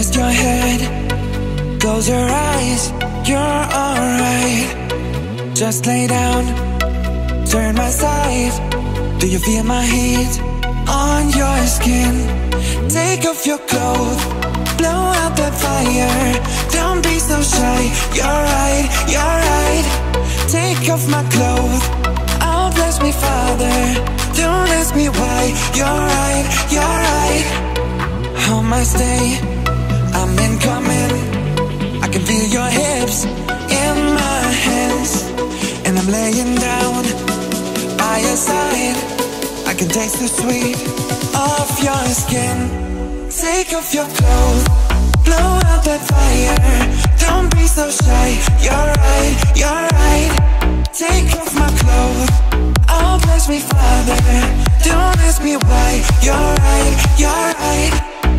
rest your head, close your eyes, you're alright. Just lay down, turn my side. Do you feel my heat on your skin? Take off your clothes, blow out that fire. Don't be so shy, you're right, you're right. Take off my clothes, oh bless me Father. Don't ask me why, you're right, you're right. Home I stay, I'm incoming. I can feel your hips in my hands, and I'm laying down by your side. I can taste the sweet of your skin. Take off your clothes, blow out that fire. Don't be so shy, you're right, you're right. Take off my clothes, oh bless me Father. Don't ask me why, you're right, you're right.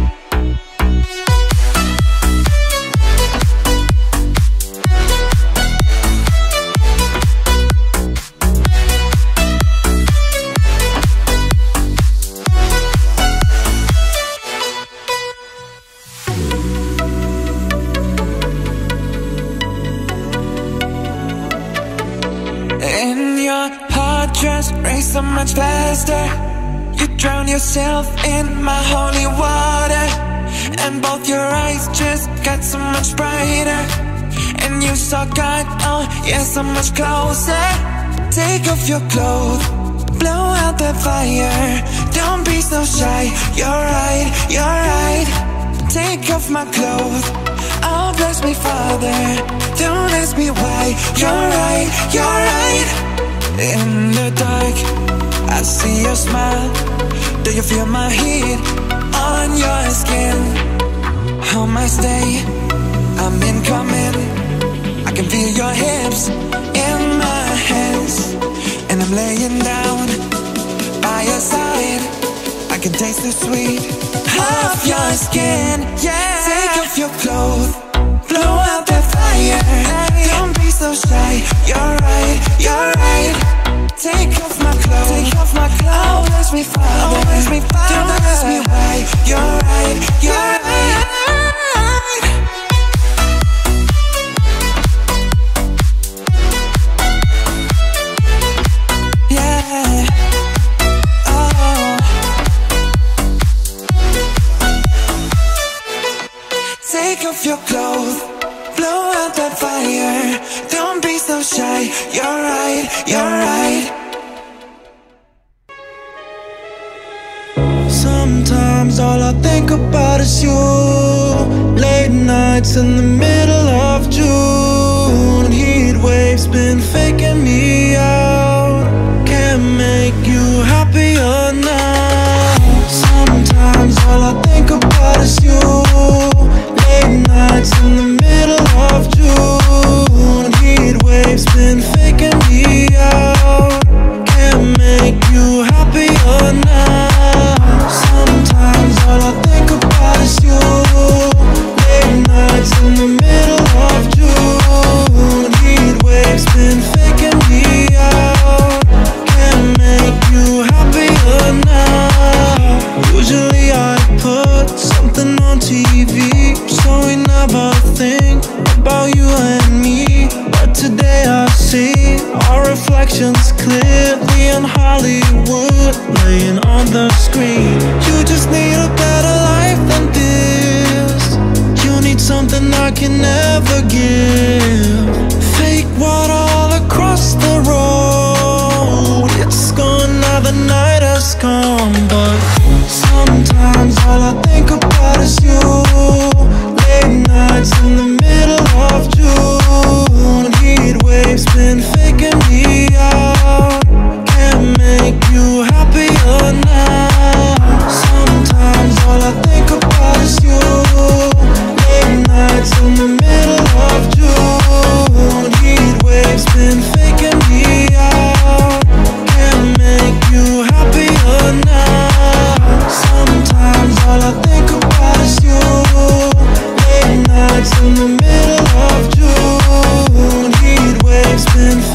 Just race so much faster. You drown yourself in my holy water, and both your eyes just got so much brighter. And you saw God, oh yeah, so much closer. Take off your clothes, blow out that fire. Don't be so shy, you're right, you're right. Take off my clothes, oh bless me Father. Don't ask me why, you're right, you're right. In the dark, I see your smile. Do you feel my heat on your skin? Home I stay, I'm incoming. I can feel your hips in my hands, and I'm laying down by your side. I can taste the sweet of your skin, yeah. Take off your clothes, blow out that fire. Don't be so shy, you're right, you're right. Take off my clothes, take off my clothes. Oh bless me Father, oh bless me Father. Don't ask me why, you're right, you're right. Yeah, oh. Take off your clothes, blow out that fire. Don't be so shy, you're right, you're right. Sometimes all I think about is you. Late nights in the middle of June. Heat waves been faking me out. Can't make you happier now. Sometimes all I think about is you. Late nights in the middle of June. Heat waves been faking me out. Can't make you happier now. Sometimes all I think about is you. Late nights in the middle of June. Heat waves been faking me out. Can't make you happier now. Usually I'd put something on TV, so we never think about you and me. But today I see our reflections clearly in Hollywood, laying on the screen. You just need a better life than this. You need something I can never give. Fake water all across the road. It's gone now, the night has come. But sometimes all I think about is you. Late nights in the middle of June. Heat waves been faking me out. Can't make you happier now. Sometimes all I think about is you. Late nights in the middle of June. Heat waves been faking me out. Can't make you happier now. Sometimes all I think about is you. Late nights in the middle of June. Heat waves been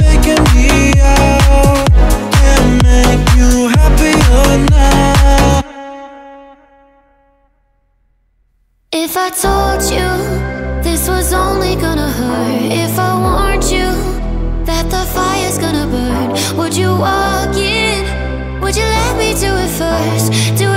If I told you this was only gonna hurt, if I warned you that the fire's gonna burn, would you walk in? Would you let me do it first? Do